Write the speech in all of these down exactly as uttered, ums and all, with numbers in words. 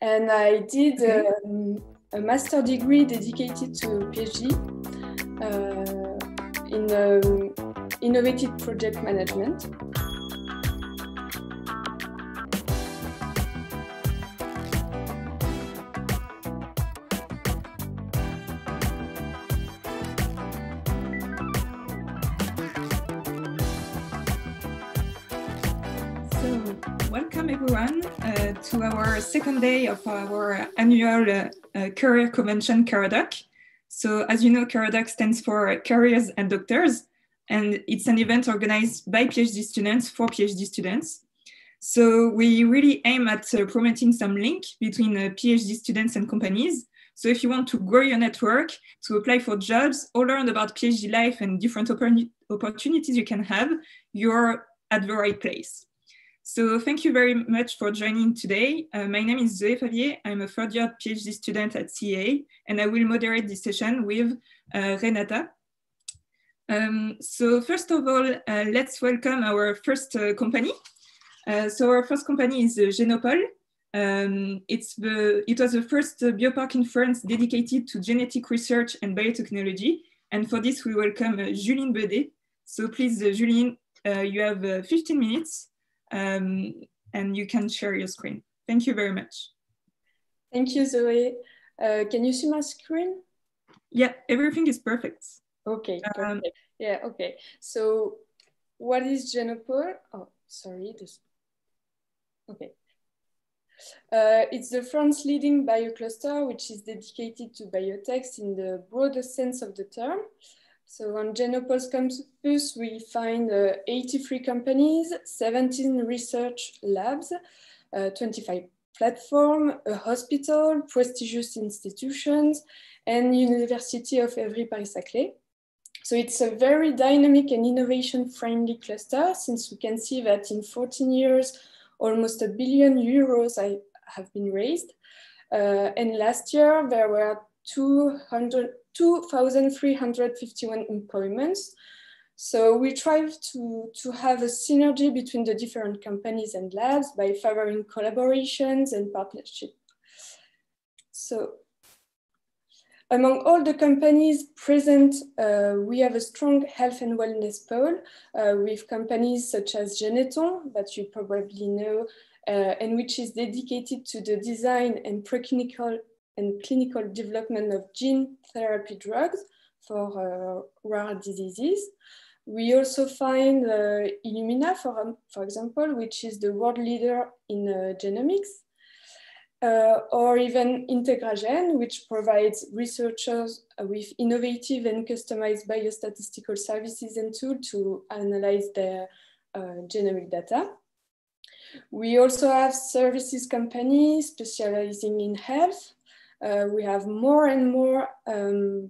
and I did okay. um, a master degree dedicated to PhD uh, in um, innovative project management. Welcome everyone uh, to our second day of our annual uh, uh, career convention, Caradoc. So as you know, Caradoc stands for Careers and Doctors, and it's an event organized by PhD students for PhD students. So we really aim at uh, promoting some link between uh, PhD students and companies. So if you want to grow your network, to apply for jobs, or learn about PhD life and different oppor- opportunities you can have, you're at the right place. So thank you very much for joining today. Uh, my name is Zoé Favier. I'm a third year PhD student at C A A, and I will moderate this session with uh, Renata. Um, so first of all, uh, let's welcome our first uh, company. Uh, so our first company is uh, Genopole. Um, it's the, it was the first uh, biopark in France dedicated to genetic research and biotechnology. And for this, we welcome uh, Juline Bedet. So please, uh, Juline, uh, you have uh, fifteen minutes. Um, and you can share your screen. Thank you very much. Thank you, Zoe. Uh, can you see my screen? Yeah, everything is perfect. Okay, perfect. Um, yeah, okay. So what is Genopole? Oh, sorry. This... Okay. Uh, it's the France's leading biocluster, which is dedicated to biotechs in the broadest sense of the term. So on Genopole's campus, we find uh, eighty-three companies, seventeen research labs, uh, twenty-five platforms, a hospital, prestigious institutions, and University of Évry-Paris-Saclay. So it's a very dynamic and innovation-friendly cluster, since we can see that in fourteen years, almost a billion euros have been raised. Uh, and last year, there were two thousand three hundred fifty-one employments. So we try to, to have a synergy between the different companies and labs by favoring collaborations and partnership. So among all the companies present, uh, we have a strong health and wellness pole uh, with companies such as Geneton, that you probably know, uh, and which is dedicated to the design and preclinical and clinical development of gene therapy drugs for uh, rare diseases. We also find uh, Illumina, for, um, for example, which is the world leader in uh, genomics, uh, or even Integragen, which provides researchers with innovative and customized biostatistical services and tools to analyze their uh, genomic data. We also have services companies specializing in health. Uh, we have more and more um,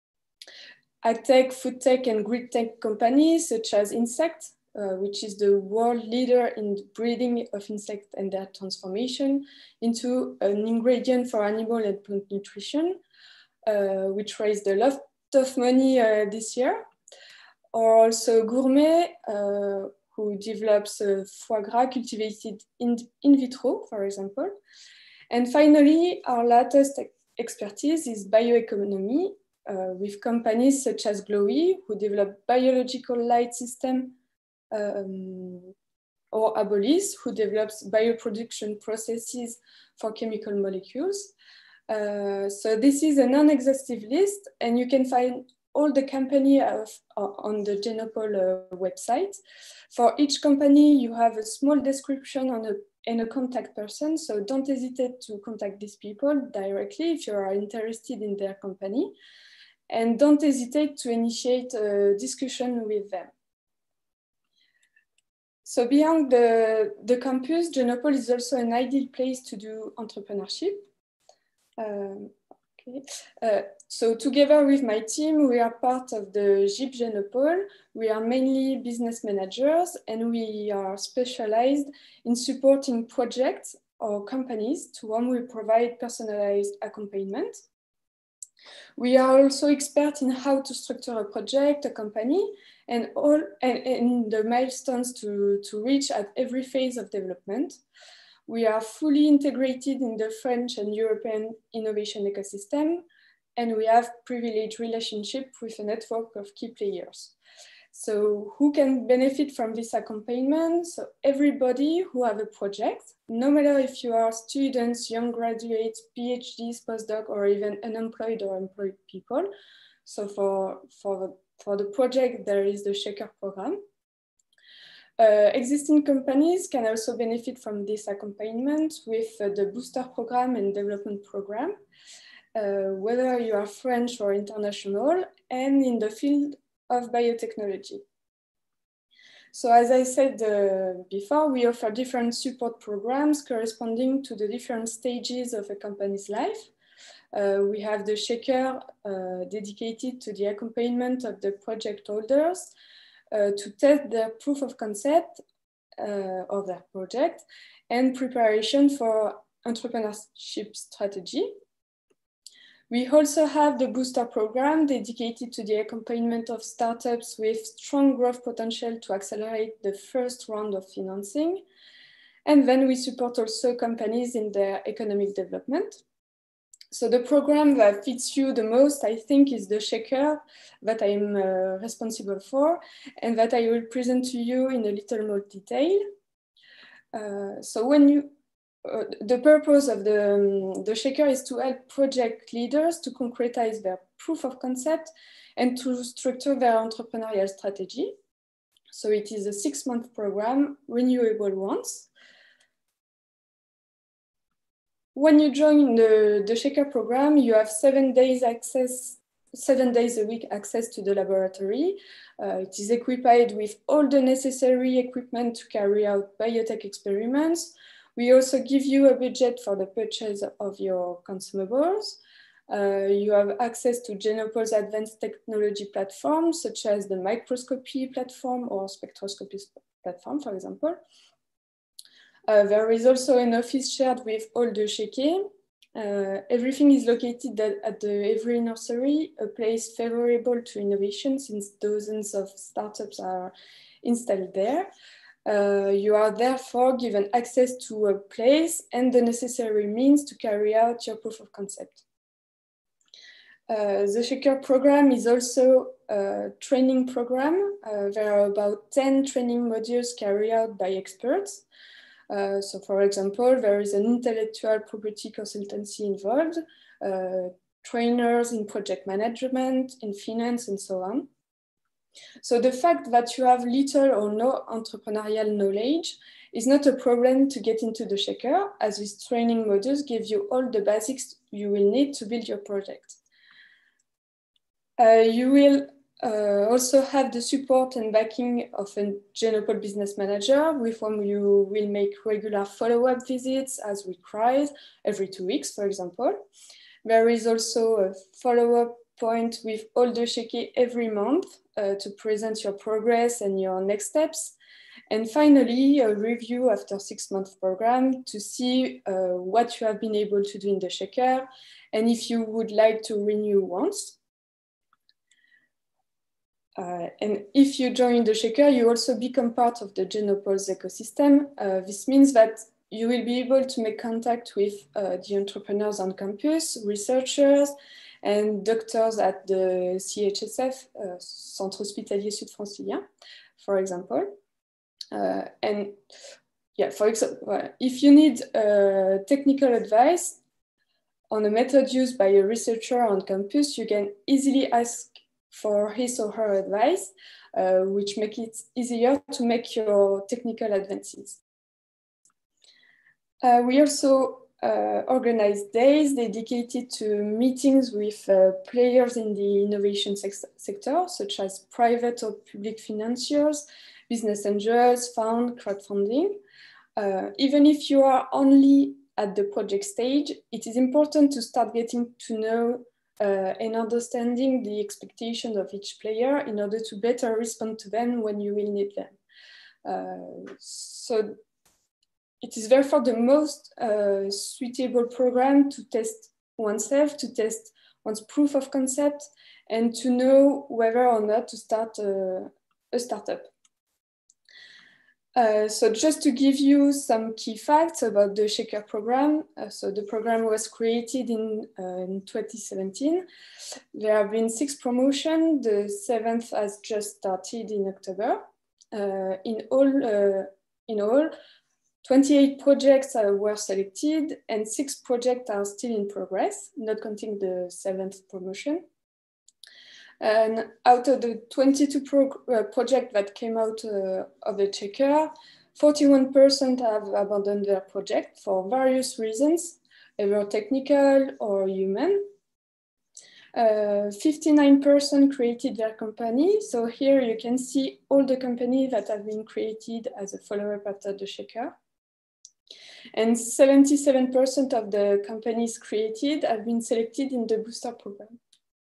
ag-tech, food tech, and grid tech companies such as Insect, uh, which is the world leader in the breeding of insects and their transformation into an ingredient for animal and plant nutrition, uh, which raised a lot of money uh, this year. Or also Gourmet, uh, who develops uh, foie gras cultivated in, in vitro, for example. And finally, our latest expertise is bioeconomy, uh, with companies such as Glowy, who develop biological light system, um, or Abolis, who develops bioproduction processes for chemical molecules. Uh, so this is a non-exhaustive list, and you can find all the company of, uh, on the Genopole uh, website. For each company, you have a small description on a, and a contact person, so don't hesitate to contact these people directly if you are interested in their company, and don't hesitate to initiate a discussion with them. So beyond the, the campus, Genopole is also an ideal place to do entrepreneurship. Um, okay. Uh, so together with my team, we are part of the G I P Genopole. We are mainly business managers, and we are specialized in supporting projects or companies to whom we provide personalized accompaniment. We are also experts in how to structure a project, a company, and all and, and the milestones to, to reach at every phase of development. We are fully integrated in the French and European innovation ecosystem, and we have privileged relationship with a network of key players. So who can benefit from this accompaniment? So everybody who have a project, no matter if you are students, young graduates, PhDs, postdoc, or even unemployed or employed people. So for, for, for the project, there is the Shaker program. Uh, existing companies can also benefit from this accompaniment with uh, the Booster program and development program, uh, whether you are French or international, and in the field of biotechnology. So as I said uh, before, we offer different support programs corresponding to the different stages of a company's life. Uh, we have the Shaker uh, dedicated to the accompaniment of the project holders uh, to test their proof of concept uh, of their project and preparation for entrepreneurship strategy. We also have the Booster program dedicated to the accompaniment of startups with strong growth potential to accelerate the first round of financing. And then we support also companies in their economic development. So the program that fits you the most, I think, is the Shaker that I'm uh, responsible for and that I will present to you in a little more detail. Uh, so when you Uh, the purpose of the, um, the Shaker is to help project leaders to concretize their proof of concept and to structure their entrepreneurial strategy. So it is a six-month program, renewable once. When you join the, the Shaker program, you have seven days access, seven days a week access to the laboratory. Uh, it is equipped with all the necessary equipment to carry out biotech experiments. We also give you a budget for the purchase of your consumables. Uh, you have access to Genopol's advanced technology platforms, such as the microscopy platform or spectroscopy platform, for example. Uh, there is also an office shared with all the Shaker. Uh, everything is located at, at the Évry Nursery, a place favorable to innovation since dozens of startups are installed there. Uh, you are therefore given access to a place and the necessary means to carry out your proof of concept. Uh, the Shaker program is also a training program. Uh, there are about ten training modules carried out by experts. Uh, so for example, there is an intellectual property consultancy involved, uh, trainers in project management, in finance, and so on. So the fact that you have little or no entrepreneurial knowledge is not a problem to get into the Shaker, as these training modules give you all the basics you will need to build your project. Uh, you will uh, also have the support and backing of a Genopol business manager with whom you will make regular follow-up visits as required every two weeks, for example. There is also a follow-up point with all the Shaker every month uh, to present your progress and your next steps. And finally, a review after six month program to see uh, what you have been able to do in the Shaker and if you would like to renew once. Uh, and if you join the Shaker, you also become part of the Genopol's ecosystem. Uh, this means that you will be able to make contact with uh, the entrepreneurs on campus, researchers, and doctors at the C H S F, uh, Centre Hospitalier Sud Francilien, for example. Uh, and yeah, for example, if you need uh, technical advice on a method used by a researcher on campus, you can easily ask for his or her advice, uh, which makes it easier to make your technical advances. Uh, we also uh, organize days dedicated to meetings with uh, players in the innovation sector, such as private or public financiers, business angels, fund, crowdfunding. Uh, even if you are only at the project stage, it is important to start getting to know uh, and understanding the expectations of each player in order to better respond to them when you will need them. Uh, so it is therefore the most uh, suitable program to test oneself, to test one's proof of concept, and to know whether or not to start uh, a startup. Uh, so just to give you some key facts about the Shaker program. Uh, so the program was created in, uh, in twenty seventeen. There have been six promotions. The seventh has just started in October. Uh, in all, uh, in all, twenty-eight projects uh, were selected and six projects are still in progress, not counting the seventh promotion. And out of the twenty-two pro uh, projects that came out uh, of the Shaker, forty-one percent have abandoned their project for various reasons, either technical or human. fifty-nine percent uh, created their company. So here you can see all the companies that have been created as a follow-up after the Shaker. And seventy-seven percent of the companies created have been selected in the booster program.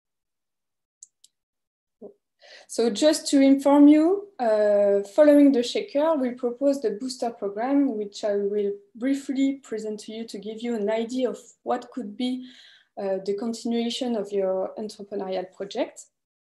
So just to inform you, uh, following the Shaker, we propose the booster program, which I will briefly present to you to give you an idea of what could be uh, the continuation of your entrepreneurial project.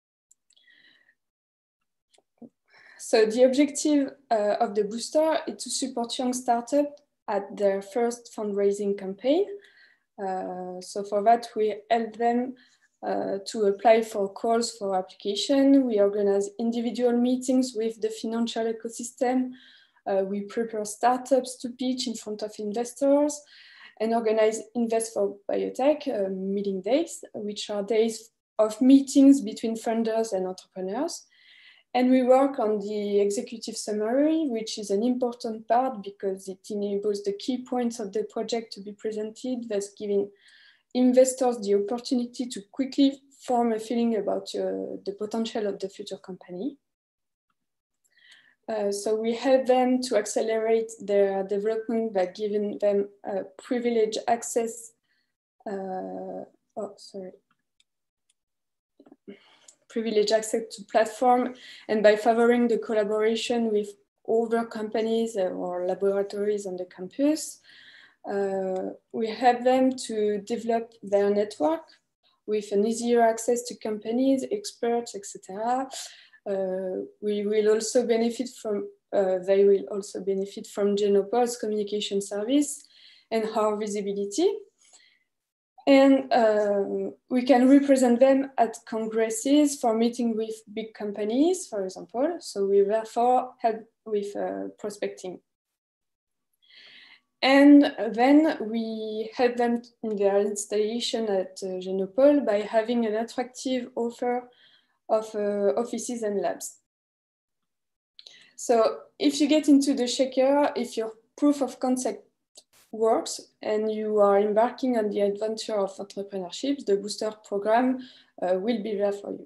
So the objective uh, of the booster is to support young startups at their first fundraising campaign. Uh, so for that, we help them Uh, to apply for calls for application. We organize individual meetings with the financial ecosystem. Uh, we prepare startups to pitch in front of investors and organize Invest for Biotech uh, meeting days, which are days of meetings between funders and entrepreneurs. And we work on the executive summary, which is an important part because it enables the key points of the project to be presented, thus giving investors the opportunity to quickly form a feeling about uh, the potential of the future company. Uh, so we help them to accelerate their development by giving them uh, privileged access, uh, oh, sorry, privileged access to platform, and by favoring the collaboration with other companies or laboratories on the campus. Uh, we help them to develop their network with an easier access to companies, experts, et cetera. Uh, we will also benefit from, uh, they will also benefit from Genopol's communication service and our visibility. And uh, we can represent them at congresses for meeting with big companies, for example. So we therefore help with uh, prospecting. And then we help them in their installation at uh, Genopol by having an attractive offer of uh, offices and labs. So if you get into the Shaker, if your proof of concept works and you are embarking on the adventure of entrepreneurship, the booster program uh, will be there for you.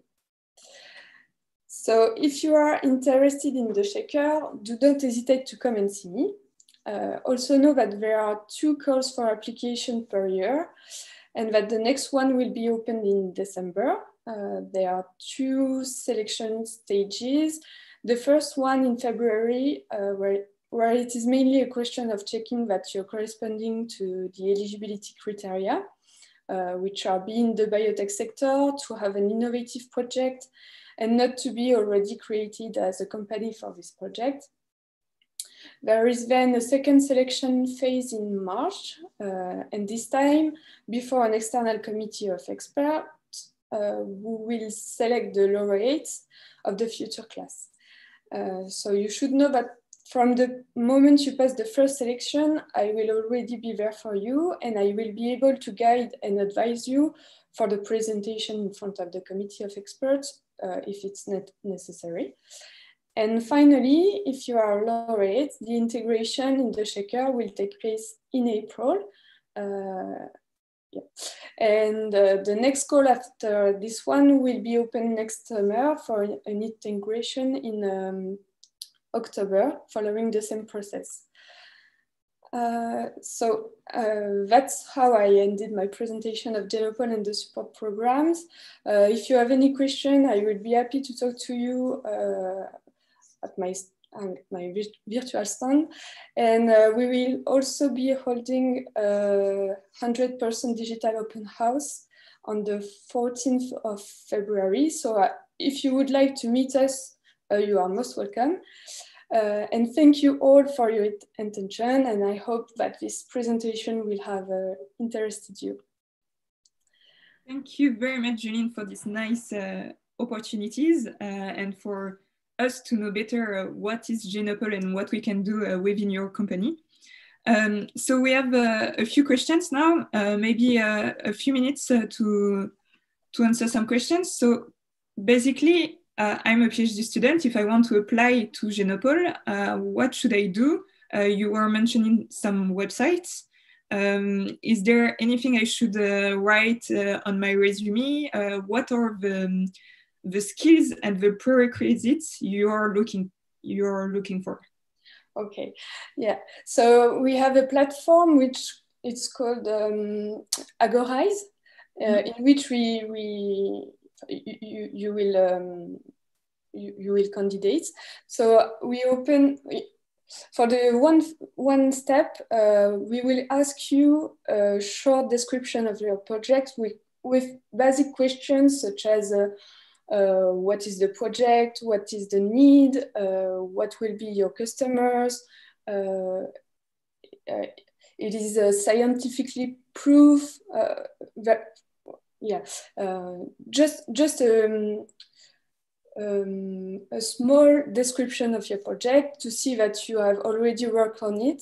So if you are interested in the Shaker, do not hesitate to come and see me. Uh, also know that there are two calls for application per year and that the next one will be opened in December. Uh, there are two selection stages. The first one in February, uh, where, where it is mainly a question of checking that you're corresponding to the eligibility criteria, uh, which are be in the biotech sector, to have an innovative project, and not to be already created as a company for this project. There is then a second selection phase in March, uh, and this time before an external committee of experts uh, who will select the laureates of the future class. Uh, so you should know that from the moment you pass the first selection, I will already be there for you and I will be able to guide and advise you for the presentation in front of the committee of experts uh, if it's not necessary. And finally, if you are laureate, the integration in the Shaker will take place in April. Uh, yeah. And uh, the next call after this one will be open next summer for an integration in um, October, following the same process. Uh, so uh, that's how I ended my presentation of Genopol and the support programs. Uh, if you have any question, I would be happy to talk to you uh, at my, uh, my virtual stand. And uh, we will also be holding a one hundred percent digital open house on the fourteenth of February. So uh, if you would like to meet us, uh, you are most welcome. Uh, and thank you all for your attention, and I hope that this presentation will have uh, interested you. Thank you very much, Juline, for these nice uh, opportunities uh, and for us to know better uh, what is Genopole and what we can do uh, within your company. Um, so we have uh, a few questions now, uh, maybe uh, a few minutes uh, to, to answer some questions. So basically, uh, I'm a PhD student. If I want to apply to Genopole, uh, what should I do? Uh, you were mentioning some websites. Um, is there anything I should uh, write uh, on my resume? Uh, what are the, the skills and the prerequisites you're looking, you're looking for? Okay, yeah. So we have a platform which it's called um, Agorize, uh, mm-hmm. in which we we you, you will um, you, you will candidate. So we open for the one one step. Uh, we will ask you a short description of your project with with basic questions such as. Uh, Uh, what is the project, what is the need, uh, what will be your customers. Uh, uh, it is uh, scientifically proof uh, that, yeah, uh, just, just um, um, a small description of your project to see that you have already worked on it.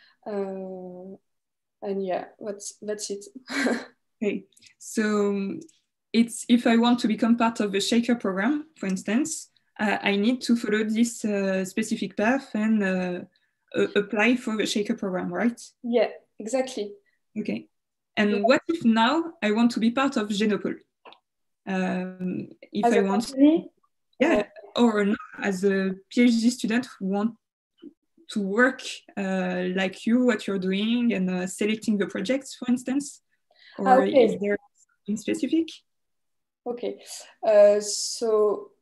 Uh, and yeah, that's, that's it. Okay, so it's if I want to become part of the Shaker program, for instance, uh, I need to follow this uh, specific path and uh, uh, apply for the Shaker program, right? Yeah, exactly. Okay. And yeah. What if now I want to be part of Genopole? Um, if as I a want, company? yeah, uh, or no, as a PhD student who want to work uh, like you, what you're doing, and uh, selecting the projects, for instance, or okay. Is there something specific? Okay, uh, so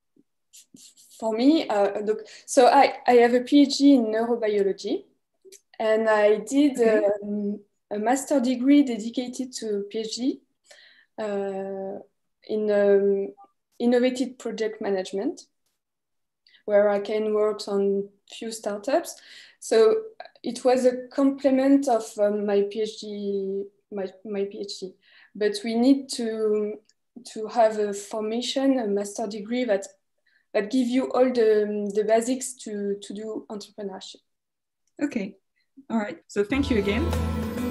for me, uh, look, so I, I have a PhD in neurobiology, and I did okay. um, a master degree dedicated to PhD uh, in um, innovative project management, where I can work on few startups. So it was a complement of um, my PhD, my, my PhD, but we need to to have a formation, a master degree that that give you all the, the basics to, to do entrepreneurship. Okay, all right. So thank you again.